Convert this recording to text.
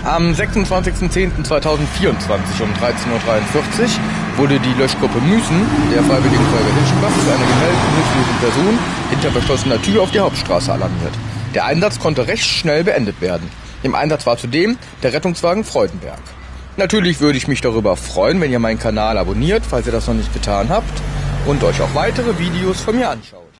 Am 26.10.2024 um 13:43 Uhr wurde die Löschgruppe Müßen der Freiwilligen Feuerwehr Hitschenbach zu einer gemeldeten hilflosen Person hinter verschlossener Tür auf die Hauptstraße alarmiert. Der Einsatz konnte recht schnell beendet werden. Im Einsatz war zudem der Rettungswagen Freudenberg. Natürlich würde ich mich darüber freuen, wenn ihr meinen Kanal abonniert, falls ihr das noch nicht getan habt, und euch auch weitere Videos von mir anschaut.